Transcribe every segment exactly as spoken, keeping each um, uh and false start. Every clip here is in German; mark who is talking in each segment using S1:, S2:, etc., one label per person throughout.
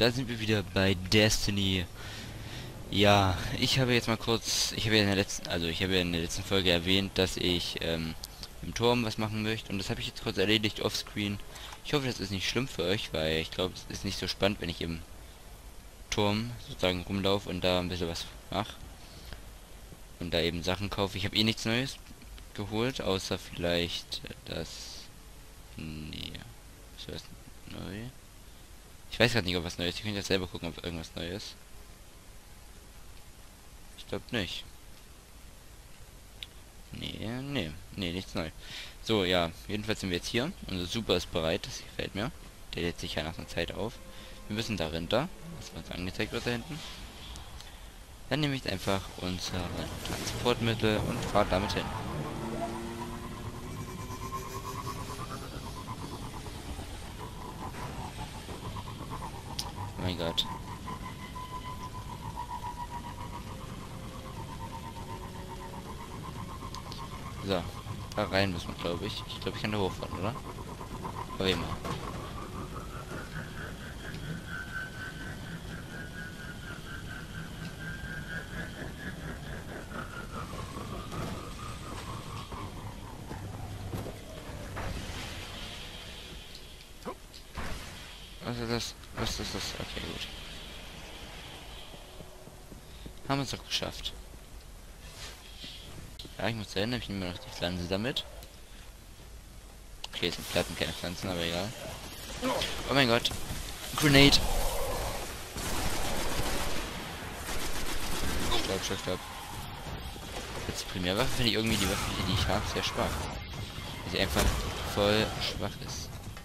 S1: da sind wir wieder bei Destiny. Ja, ich habe jetzt mal kurz, ich habe ja in der letzten, also ich habe ja in der letzten Folge erwähnt, dass ich ähm, im Turm was machen möchte und das habe ich jetzt kurz erledigt offscreen. Ich hoffe, das ist nicht schlimm für euch, weil ich glaube, es ist nicht so spannend, wenn ich im Turm sozusagen rumlaufe und da ein bisschen was mache und da eben Sachen kaufe. Ich habe eh nichts Neues geholt, außer vielleicht das, nee, ist das neu? Ich weiß gerade nicht, ob was Neues. Ich kann jetzt selber gucken, ob irgendwas Neues. Ich glaube nicht. Nee, nee, nee, nichts neu. So, ja, jedenfalls sind wir jetzt hier. Unser Super ist bereit, das gefällt mir. Der lädt sich ja nach einer Zeit auf. Wir müssen dahinter, was uns angezeigt wird da hinten. Dann nehme ich einfach unser Transportmittel und fahre damit hin. Oh mein Gott. So, da rein müssen wir, glaube ich. Ich glaube, ich kann da hochfahren, oder? Aber immer. Was ist das? Was ist das? Okay, gut. Haben wir es doch geschafft. Ja, ich muss dahin, ich nehme noch die Pflanze damit. Okay, es sind Platten, keine Pflanzen, aber egal. Oh mein Gott. Grenade. Stopp, stopp, stopp. Jetzt die Primärwaffe finde ich irgendwie die Waffe, die ich habe, sehr schwach. Weil sie einfach voll schwach ist.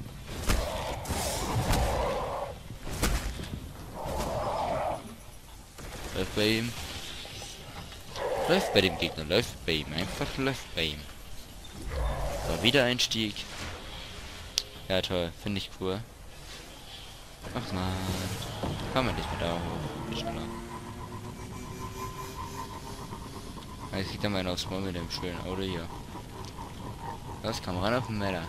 S1: Läuft bei ihm. Läuft bei dem Gegner, läuft bei ihm. Einfach läuft bei ihm. So, Wiedereinstieg. Ja, toll. Finde ich cool. Ach man. Kann man nicht mehr da hoch. Schneller. Jetzt kriegt er mal aufs Maul mit dem schönen Auto hier. Das kam ran auf den Meller.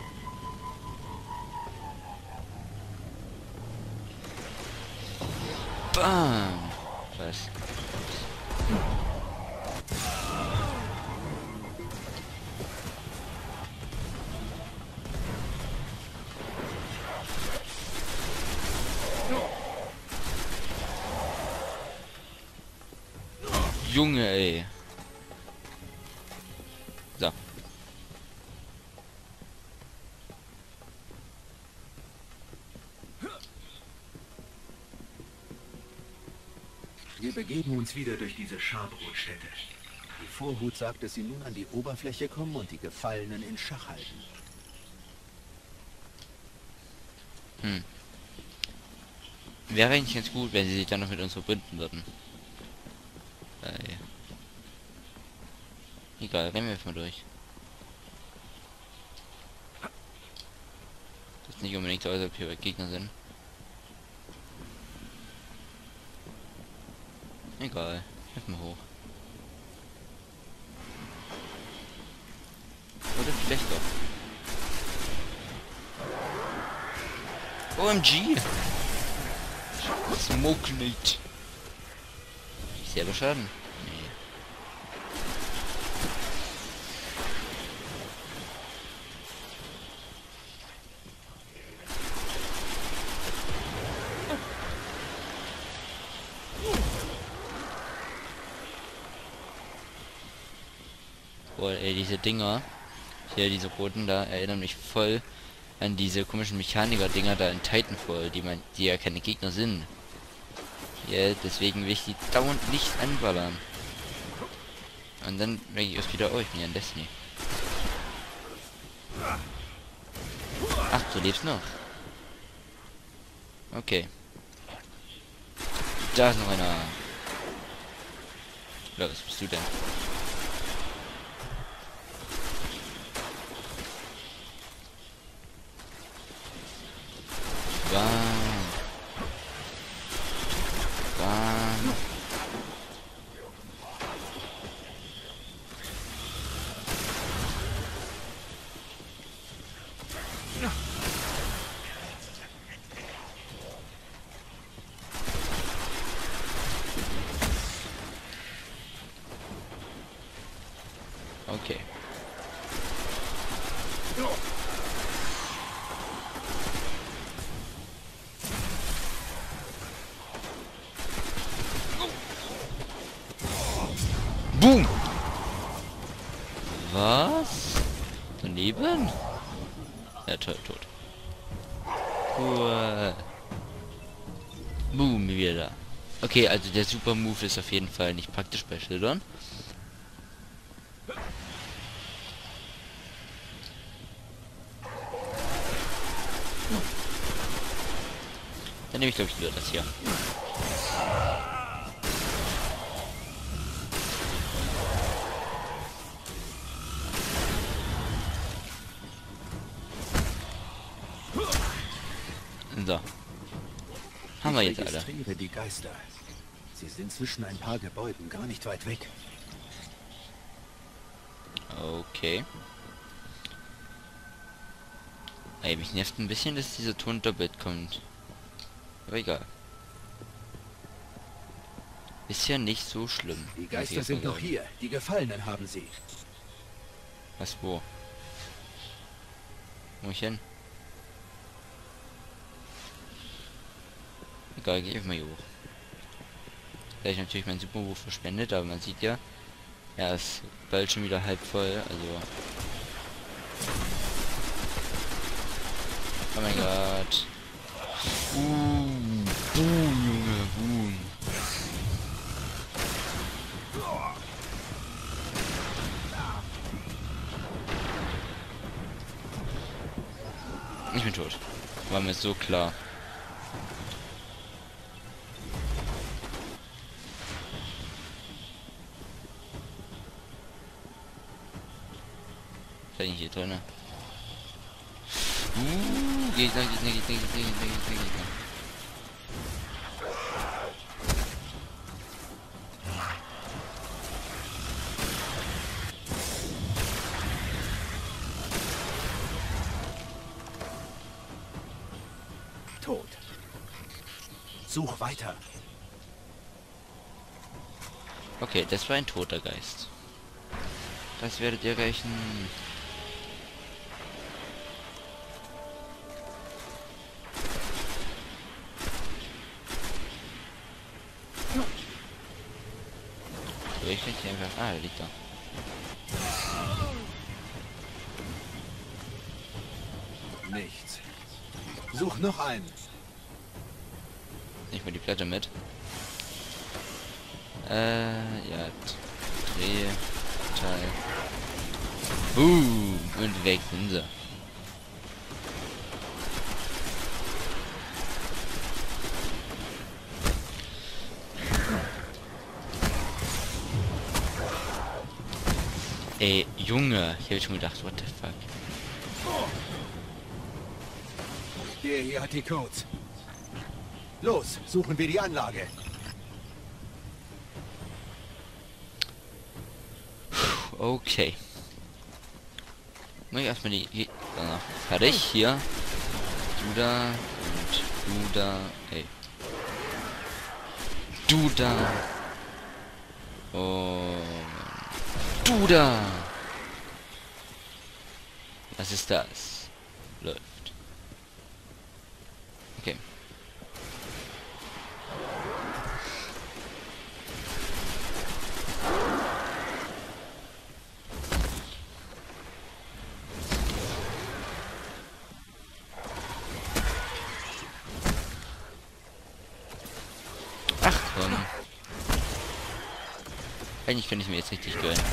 S1: Bam! Was? Junge, ey. So.
S2: Wir begeben uns wieder durch diese Scharbrotstätte. Die Vorhut sagt, dass sie nun an die Oberfläche kommen und die Gefallenen in Schach halten.
S1: Hm. Wäre eigentlich ganz gut, wenn sie sich dann noch mit uns verbinden würden. Äh, egal, rennen wir einfach mal durch. Das ist nicht unbedingt so, als ob hier Gegner sind. Egal, erstmal hoch. Oder vielleicht doch. O M G! Smoke nicht. Ich selber Schaden? Nee. Boah, ey, diese Dinger, hier diese roten da, erinnern mich voll an diese komischen Mechaniker-Dinger da in Titanfall, die man, die ja keine Gegner sind. Ja, deswegen will ich die dauernd nicht anballern. Und dann denke ich erst wieder, oh, ich bin ja in Destiny. Ach, du lebst noch. Okay. Da ist noch einer. Ja, was bist du denn? Bam. Bam. Okay. Boom! Was? Daneben? Ja, toll, tot. Cool. Boom, wieder. Okay, also der Super Move ist auf jeden Fall nicht praktisch bei Schildern. Dann nehme ich, glaube ich, wieder das hier. So. Haben wir jetzt alle.
S2: Ich registriere die Geister. Sie sind zwischen ein paar Gebäuden, gar nicht weit weg.
S1: Okay. Ey, mich nervt ein bisschen, dass dieser Ton doppelt kommt. Aber egal. Ist ja nicht so schlimm.
S2: Die Geister sind noch hier. Die Gefallenen haben sie.
S1: Was, wo? Wo ich hin? Egal, geh ich mal hier hoch. Da ich natürlich mein Superwurf verspendet, aber man sieht ja, er ist bald schon wieder halb voll, also. Oh mein Gott. Uh, boom, Junge, boom. Ich bin tot. War mir so klar. Bin ich hier drin? Uh, Gegner, Gegner, Gegner, Gegner, Gegner, Gegner, Gegner.
S2: Tot. Such weiter.
S1: Okay, das war ein toter Geist. Das werdet ihr rächen. Ich hier einfach. Ah, der liegt da.
S2: Nichts. Such noch einen.
S1: Ich mal die Platte mit. Äh, ja. Dreh. Teil. Boom. Und weg sind sie. Ey, Junge, ich habe schon gedacht, what the fuck.
S2: Der hier hat die Codes. Los, suchen wir die Anlage.
S1: Okay. Mach ich erstmal die Gegner fertig hier. Du da und du da. Ey. Du da. Und du da. Was ist das? Läuft. Okay. Ach komm. Eigentlich könnte ich mir jetzt richtig gönnen.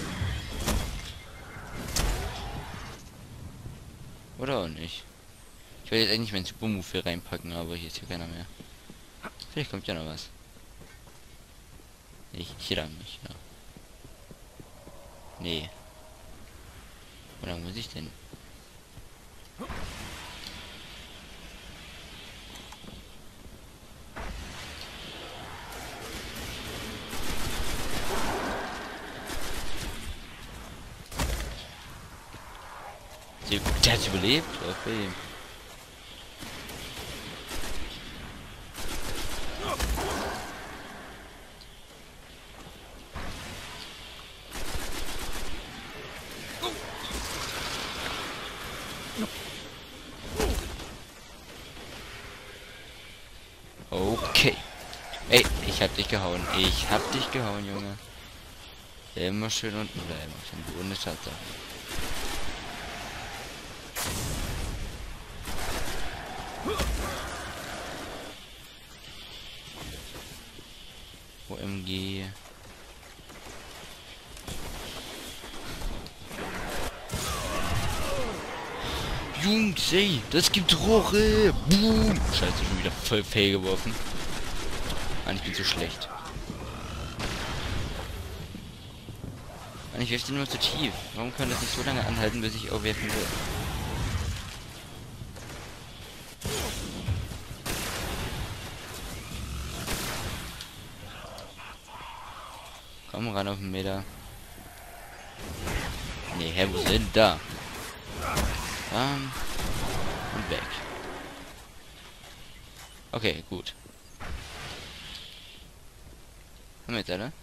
S1: Oder auch nicht. Ich will jetzt eigentlich meinen Super Move hier reinpacken, aber hier ist hier keiner mehr. Vielleicht kommt ja noch was. Ich hier lang nicht, ja. Nee. Wo lang muss ich denn? Der hat überlebt? Okay. hab dich gehauen. Ich hab dich gehauen, Junge. Immer schön unten bleiben. Auf dem Boden ist Tatsache. O M G. Jungs, ey, das gibt Rohre. Boom. Scheiße, schon wieder voll fail geworfen. Mann, ich bin so schlecht. Mann, ich werfe den nur zu tief. Warum kann das nicht so lange anhalten, bis ich aufwerfen will? Komm ran auf den Meter. Nee, hä, wo sind da? Um, und weg. Okay, gut. Haben wir jetzt alle?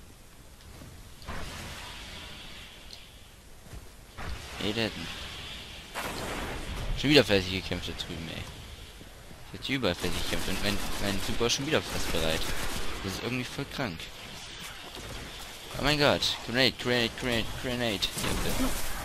S1: Nee, der hätten. Schon wieder fleißig gekämpft da drüben, ey. Jetzt überall fleißig gekämpft und mein, mein Super ist schon wieder fast bereit. Das ist irgendwie voll krank. Oh mein Gott. Grenade, Grenade, Grenade, Grenade. Ja,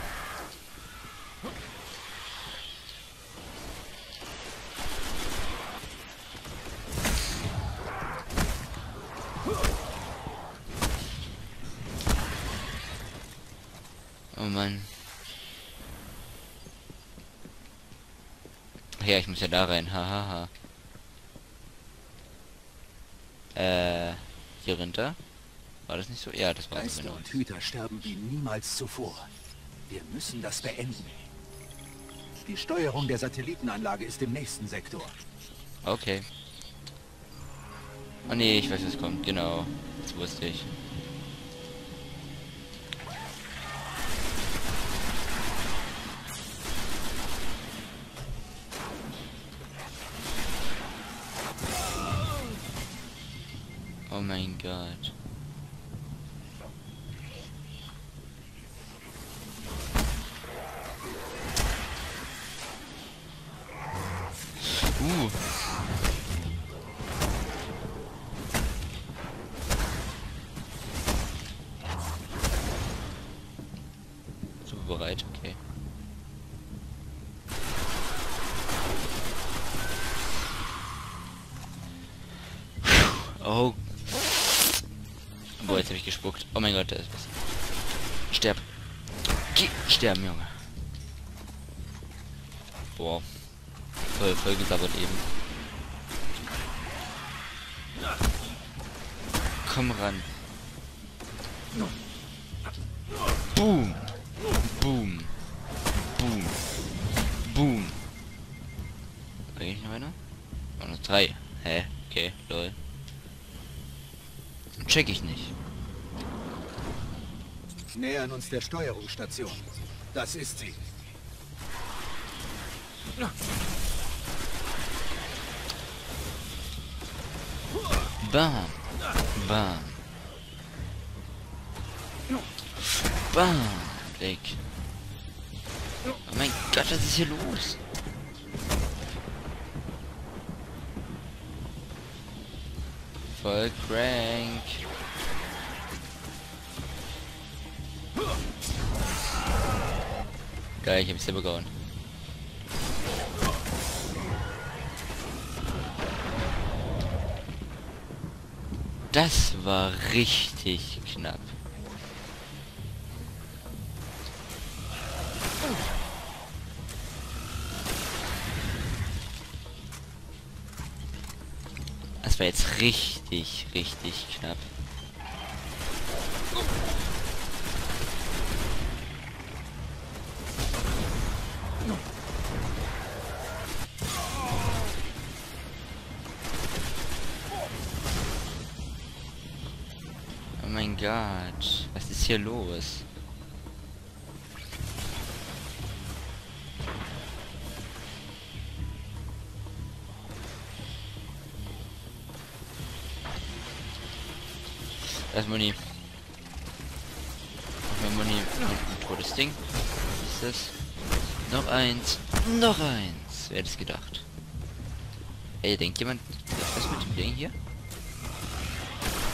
S1: oh Mann. Ja, ich muss ja da rein. Hahaha. Ha, ha. Äh, hier runter? War das nicht so? Ja, das war so,
S2: Geister
S1: genau.
S2: und Hüter sterben wie niemals zuvor. Wir müssen das beenden. Die Steuerung der Satellitenanlage ist im nächsten Sektor.
S1: Okay. Oh nee, ich weiß, was kommt. Genau. Das wusste ich. Oh mein Gott. Uh. So bereit, okay. Oh. Boah, jetzt habe ich gespuckt. Oh mein Gott, da ist was. Sterb. Geh. Sterben, Junge. Boah. Voll, voll gesabbert eben. Komm ran. Boom. Boom. Boom. Boom. Geht nicht noch einer? Oh, noch drei. Hä? Okay, lol. Check ich nicht.
S2: Nähern uns der Steuerungsstation. Das ist sie.
S1: Bam. Bam. Bam. Weg. Oh mein Gott, was ist hier los? Voll crank. Geil, ich hab's selber gehauen. Das war richtig knapp. Das war jetzt richtig, richtig knapp. Oh mein Gott, was ist hier los? Das ist Muni. Noch mehr Muni. Und ein totes Ding. Was ist das? Noch eins. Noch eins. Wer hätte es gedacht? Ey, denkt jemand, was mit dem Ding hier?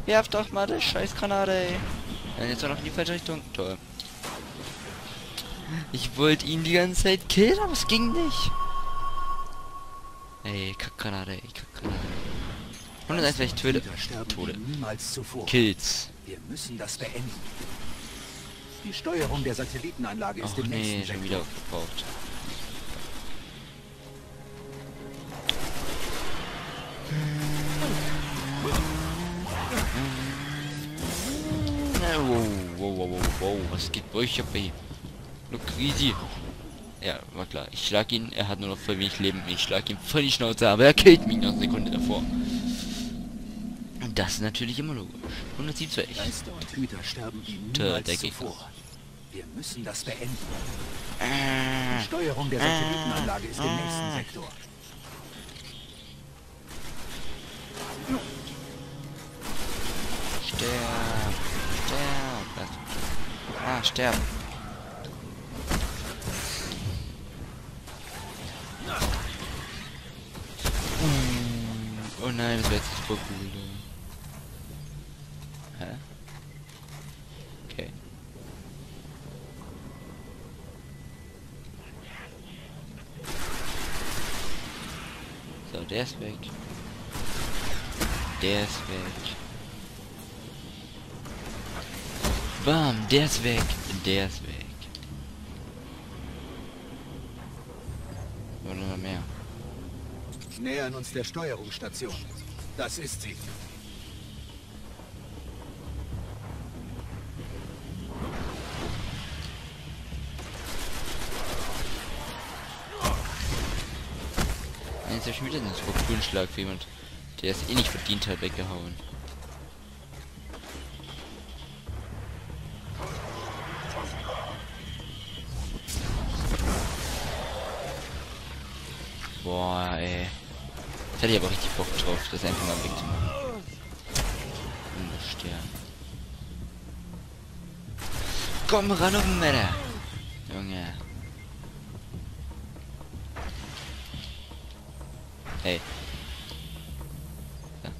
S1: Werf doch mal die scheiß Granate, ey. Ja, jetzt noch in die falsche Richtung. Toll. Ich wollte ihn die ganze Zeit killen, aber es ging nicht. Ey, Kackgranate, ey, Kackgranate. Und dann einfach Töte. Tode.
S2: Niemals zuvor.
S1: Kills.
S2: Wir müssen das beenden. Die Steuerung der Satellitenanlage ist
S1: Och
S2: im
S1: nee,
S2: nächsten
S1: schon
S2: Sektor.
S1: wieder aufgebraucht. Wow, wow, wow, wow, wow, was geht bei euch ab, ey? Look easy. Ja, war klar. Ich schlag ihn, er hat nur noch voll wenig Leben. Ich schlag ihn voll die Schnauze, aber er killt mich noch eine Sekunde davor. Und das ist natürlich immer logisch. hundertsiebenundzwanzig.
S2: Geister und Hüter sterben wie
S1: Tö,
S2: niemals
S1: der Gegner.
S2: zuvor. Wir müssen das beenden.
S1: Äh,
S2: Die Steuerung der Satellitenanlage ist im nächsten Sektor.
S1: sterb. Sterb. Ah, sterben. Oh nein, das wäre jetzt super cool. Hä? Okay. So, der ist weg. Der ist weg. Bam, der ist weg. Der ist weg. Oder noch mehr.
S2: Nähern uns der Steuerungsstation. Das ist sie.
S1: Jetzt habe ich wieder einen super coolen Schlag für jemand, der es eh nicht verdient hat, weggehauen. Boah, ey. Jetzt hätte ich aber richtig Bock drauf, das einfach mal wegzumachen. Stern. Komm ran auf den Männer! Junge. Hey. Ja.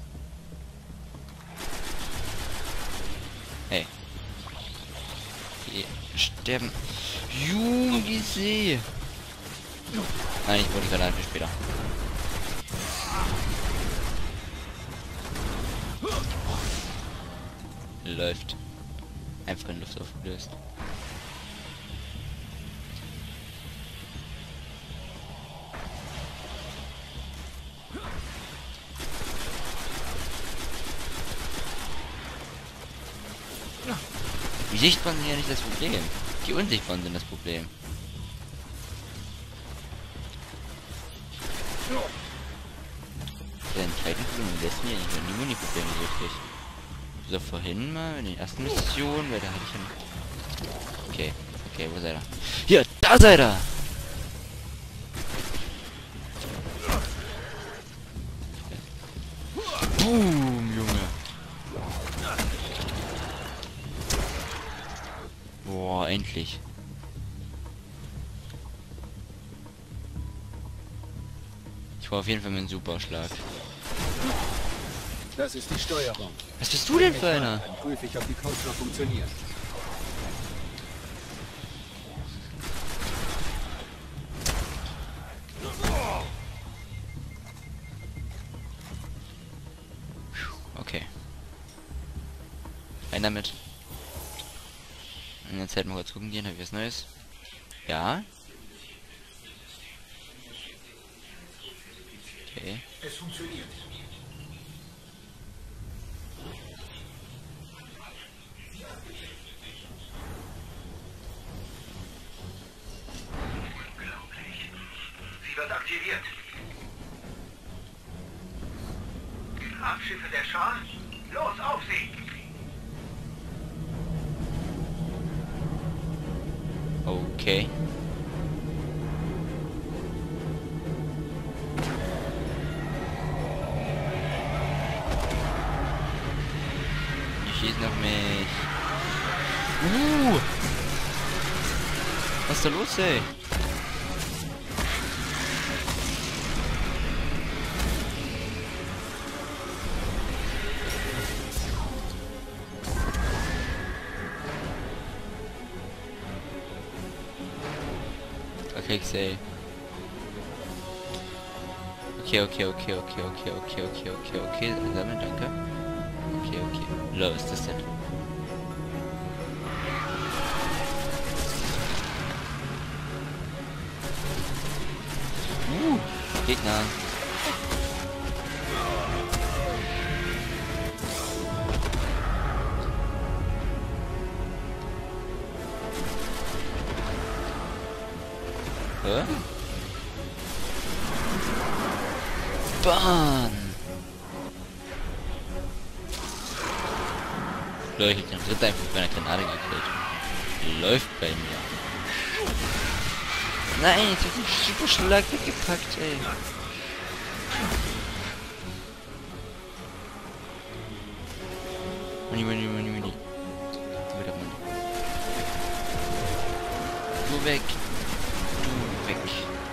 S1: Hey. Hier. Sterben. Junge, die See. Nein, ich wollte gerade für später. Läuft. Einfach in Luft aufgelöst. Die Sichtbaren sind ja nicht das Problem. Die Unsichtbaren sind das Problem. Den Titanfall im letzten Jahr nicht die Muni-Probleme so richtig. So vorhin mal in den ersten Missionen, weil da hatte ich ja... Okay, okay, wo seid ihr? Hier, da seid ihr! Boom, Junge! Boah, endlich. Ich war auf jeden Fall mit einem Superschlag.
S2: Das ist die Steuerung.
S1: Was bist du denn für einer?
S2: Dann prüfe ich, ob die Codes noch funktionieren.
S1: Okay. Rein damit. Und jetzt halt mal kurz gucken gehen, habe ich was Neues? Ja. Okay.
S2: Es funktioniert.
S3: Sie wird aktiviert. Raumschiffe der Schar, los auf sie!
S1: Okay. Die schießen auf mich. Uh! Was ist da los, ey? Okay, ey. Okay, okay, okay, okay, okay, okay, okay, okay, okay. Sammeln, danke. Okay, okay. Lo, was ist das denn? Uh, Gegner. Hä? Bahn! Leute, ich hab den Ritter einfach mit meiner Granate gekillt. Läuft bei mir. Nein, jetzt wird ein super Schlag weggepackt, ey. Money, money, money, money. Wieder money. Du weg. Du weg.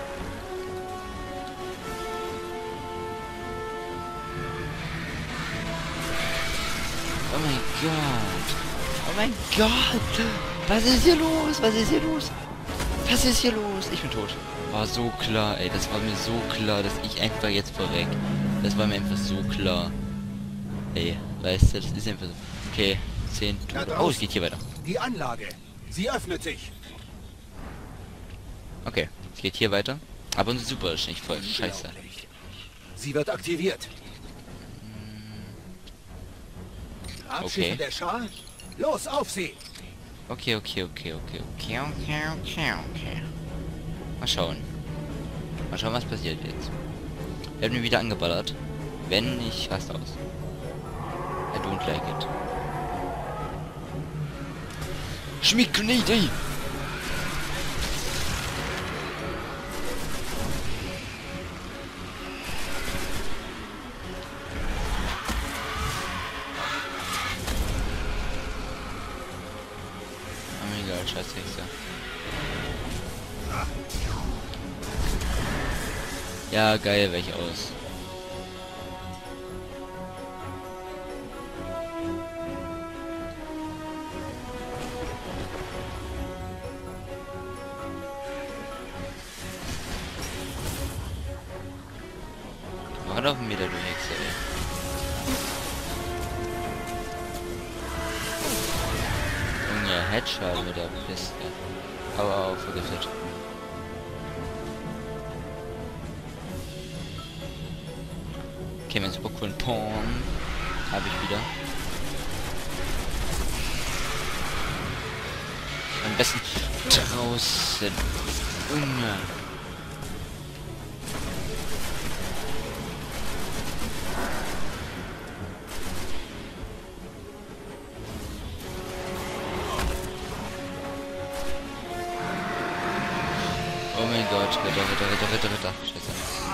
S1: Oh mein Gott. Oh mein Gott. Was ist hier los? Was ist hier los? Was ist hier los? Ich bin tot. War so klar, ey. Das war mir so klar, dass ich einfach jetzt verreck. Das war mir einfach so klar. Ey, weißt du, das ist einfach so. Okay, zehn. Oh, es geht hier weiter.
S2: Die Anlage. Sie öffnet sich.
S1: Okay, es geht hier weiter. Aber unser Super ist nicht voll. Scheiße.
S2: Sie wird aktiviert. Abschiffe
S1: Okay.
S2: der Schar. Los, auf sie.
S1: Okay, okay, okay, okay, okay, okay, okay, okay. Mal schauen. Mal schauen, was passiert jetzt. Werden wir wieder angeballert. Wenn nicht, raste aus. I don't like it. Schmied Grenade! Scheiß Hexe. Ja, geil, welch aus. War doch mir da, du Hexe, ey. Headshot mit der Piste. Aua, au, vergiftet. Okay, mein super coolen Porn habe ich wieder. Am besten draußen. Junge. Oh mein Gott, Ritter, Ritter, Ritter, Ritter, Ritter. Scheiße.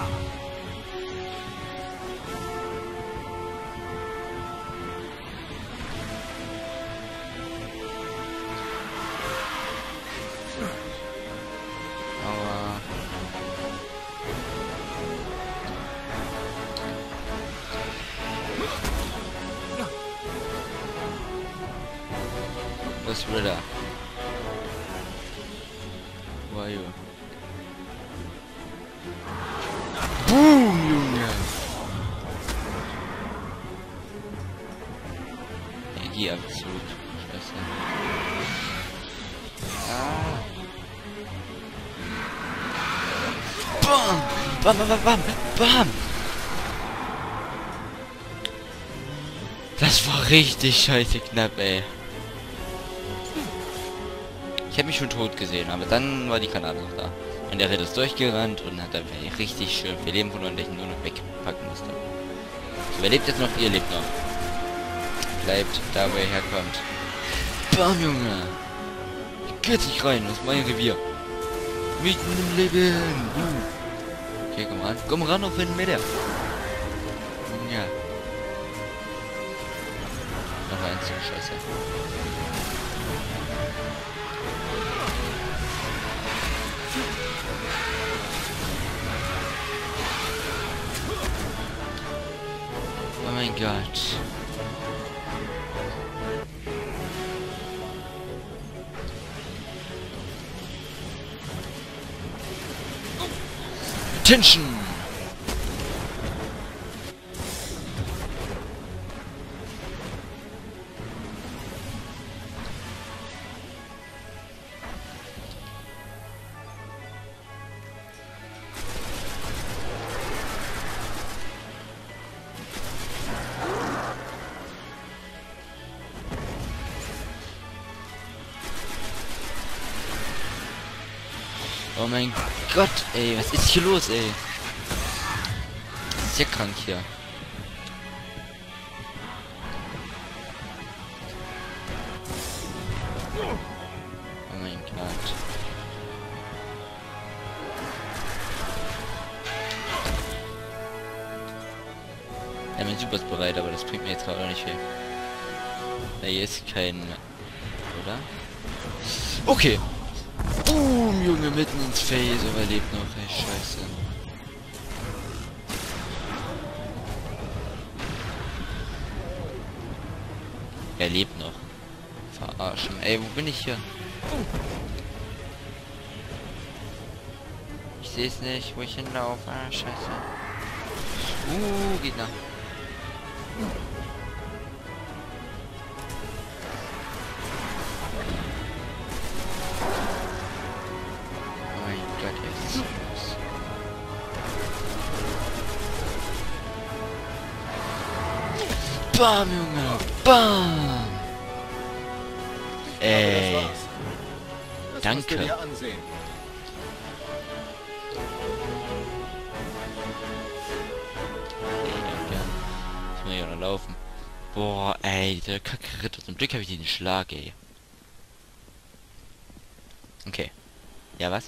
S1: Aua. Wo ist Ritter? Wo are you? Boom, Junge! Energieabzug. Scheiße. Ah. Bam! Bam, bam, bam, bam! Bam! Das war richtig scheiße knapp, ey. Ich habe mich schon tot gesehen, aber dann war die Granate noch da. Und der Ritter ist durchgerannt und hat einfach richtig schön viel Leben verloren, den ich nur noch wegpacken musste. Überlebt jetzt noch, ihr lebt noch. Bleibt da, wo ihr herkommt. Bam, Junge! Geht nicht rein, das ist mein Revier. Mitten im Leben. Uh. Okay, komm ran. Komm ran auf einen Meter. Ja. Noch eins, scheiße. Oh mein Gott. Attention! Oh mein Gott, ey, was ist hier los, ey? Das ist ja krank hier. Oh mein Gott. Ja, mein Super ist bereit, aber das bringt mir jetzt gerade auch nicht viel. Ja, hier ist kein... Oder? Okay. Boom, Junge, mitten ins Face, aber er lebt noch, ey, scheiße. Er lebt noch. Verarschen. Ey, wo bin ich hier? Ich sehe es nicht, wo ich hinlaufe. Ah, scheiße. Uh, Gegner. Bam, Junge! Bam! Ey. Danke.
S2: Ey,
S1: ich muss ja noch laufen. Boah, ey, der kacke Ritter. Zum Glück habe ich den Schlag, ey. Okay. Ja, was?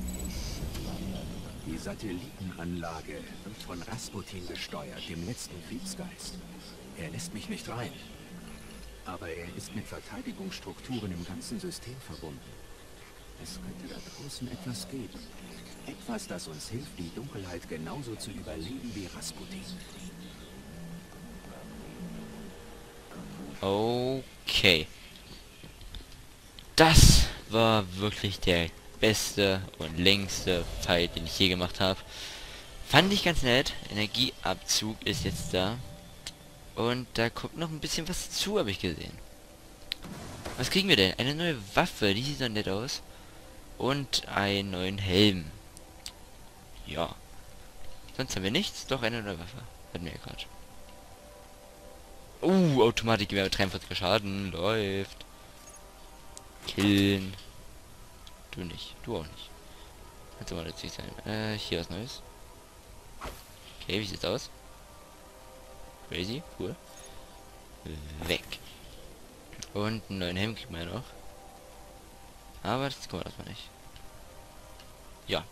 S2: Die Satellitenanlage wird von Rasputin gesteuert, dem letzten Kriegsgeist. Er lässt mich nicht rein. Aber er ist mit Verteidigungsstrukturen im ganzen System verbunden. Es könnte da draußen etwas geben. Etwas, das uns hilft, die Dunkelheit genauso zu überleben wie Rasputin.
S1: Okay. Das war wirklich der beste und längste Fight, den ich je gemacht habe. Fand ich ganz nett. Energieabzug ist jetzt da. Und da kommt noch ein bisschen was zu, habe ich gesehen. Was kriegen wir denn? Eine neue Waffe, die sieht so nett aus. Und einen neuen Helm. Ja. Sonst haben wir nichts. Doch, eine neue Waffe. Hatten wir ja gerade. Uh, Automatikgewehr, dreiundvierzig Schaden. Läuft. Killen. Du nicht. Du auch nicht. Kannst du mal nützlich sein. Äh, hier was Neues. Okay, wie sieht's aus? Crazy, cool. Weg. Und einen neuen Helm kriegen wir noch. Aber das kommt erstmal nicht. Ja.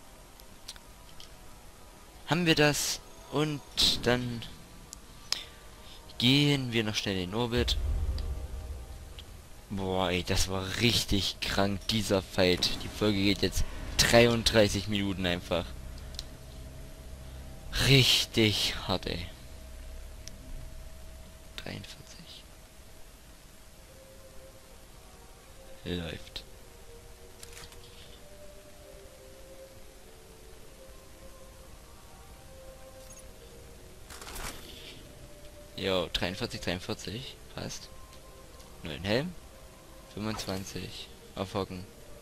S1: Haben wir das. Und dann gehen wir noch schnell in den Orbit. Boah, ey, das war richtig krank, dieser Fight. Die Folge geht jetzt dreiunddreißig Minuten einfach. Richtig hart, ey. dreiundvierzig. Läuft. Jo, dreiundvierzig, dreiundvierzig. Passt. Neuen Helm. fünfundzwanzig. Aufhocken.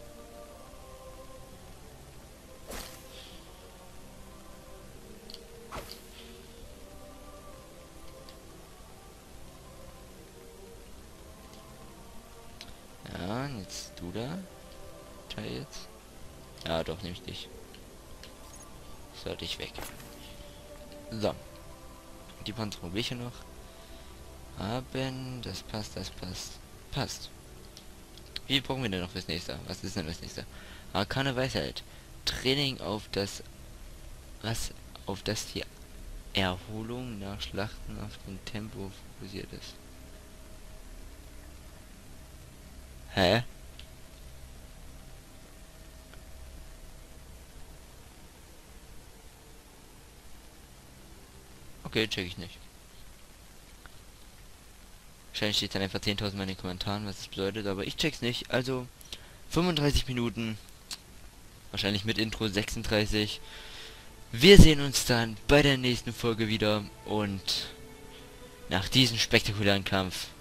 S1: Ja, jetzt du da. Teil jetzt. Ja, doch, nehme ich dich. So, dich weg. So. Die Panzerung will ich ja noch haben. Das passt, das passt. Passt. Wie brauchen wir denn noch fürs nächste? Was ist denn das nächste? Arkane Weisheit. Training auf das... Was? Auf das die Erholung nach Schlachten auf dem Tempo fokussiert ist. Hä? Okay, check ich nicht. Wahrscheinlich steht dann einfach zehntausend Mal in den Kommentaren, was das bedeutet, aber ich check's nicht. Also fünfunddreißig Minuten, wahrscheinlich mit Intro sechsunddreißig. Wir sehen uns dann bei der nächsten Folge wieder und nach diesem spektakulären Kampf